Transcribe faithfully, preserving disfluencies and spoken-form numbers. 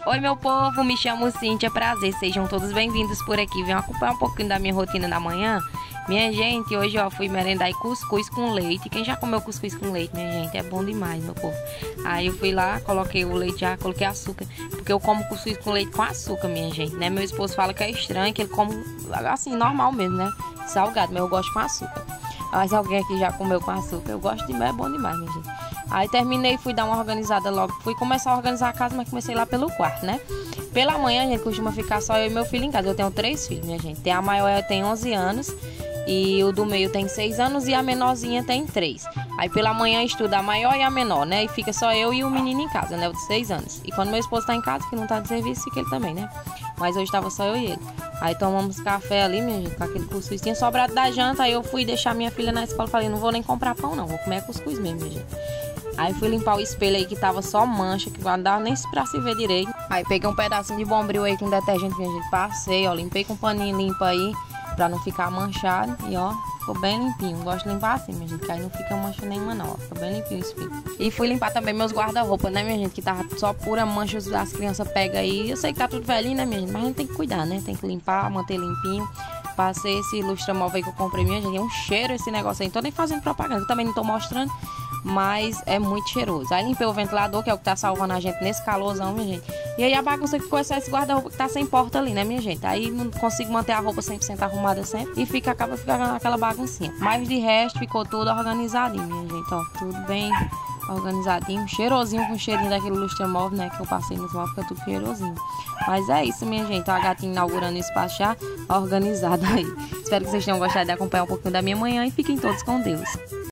Oi, meu povo, me chamo Cíntia, prazer, sejam todos bem-vindos por aqui. Venham acompanhar um pouquinho da minha rotina da manhã. Minha gente, hoje ó, fui merendar cuscuz com leite. Quem já comeu cuscuz com leite, minha gente? É bom demais, meu povo. Aí eu fui lá, coloquei o leite já, coloquei açúcar, porque eu como cuscuz com leite com açúcar, minha gente, né? Meu esposo fala que é estranho, que ele come assim, normal mesmo, né? Salgado, mas eu gosto com açúcar. Mas alguém aqui já comeu com açúcar, eu gosto demais, é bom demais, minha gente. Aí terminei, fui dar uma organizada logo, fui começar a organizar a casa, mas comecei lá pelo quarto, né? Pela manhã, a gente costuma ficar só eu e meu filho em casa. Eu tenho três filhos, minha gente. Tem a maior, tem onze anos, e o do meio tem seis anos e a menorzinha tem três. Aí pela manhã estuda a maior e a menor, né? E fica só eu e o menino em casa, né? O de seis anos. E quando meu esposo tá em casa, que não tá de serviço, fica ele também, né? Mas hoje tava só eu e ele. Aí tomamos café ali, minha gente, com aquele cuscuz. Tinha sobrado da janta, aí eu fui deixar minha filha na escola. Falei, não vou nem comprar pão não, vou comer cuscuz mesmo, minha gente. Aí fui limpar o espelho aí que tava só mancha, que não dava nem pra se ver direito. Aí peguei um pedacinho de bombril aí com detergente, minha gente, passei, ó, limpei com um paninho limpo aí, pra não ficar manchado. E ó, ficou bem limpinho. Gosto de limpar assim, minha gente, que aí não fica mancha nenhuma não, ó. Ficou bem limpinho o espelho. E fui limpar também meus guarda-roupa, né, minha gente, que tava só pura mancha, as crianças pegam aí. Eu sei que tá tudo velhinho, né, minha gente, mas a gente tem que cuidar, né, tem que limpar, manter limpinho. Passei esse lustramóvel aí que eu comprei, minha gente, é um cheiro esse negócio aí. Não tô nem fazendo propaganda, eu também não tô mostrando, mas é muito cheiroso. Aí limpei o ventilador, que é o que tá salvando a gente nesse calorzão, minha gente. E aí a bagunça que ficou é só esse guarda-roupa que tá sem porta ali, né, minha gente? Aí não consigo manter a roupa cem por cento arrumada sempre e fica, acaba ficando aquela baguncinha. Mas de resto ficou tudo organizadinho, minha gente, ó. Tudo bem organizadinho, cheirosinho, com cheirinho daquele lustramóvel, né, que eu passei nos móveis, fica tudo cheirosinho. Mas é isso, minha gente, ó, a gatinha inaugurando o espaço já organizado aí. Espero que vocês tenham gostado de acompanhar um pouquinho da minha manhã e fiquem todos com Deus.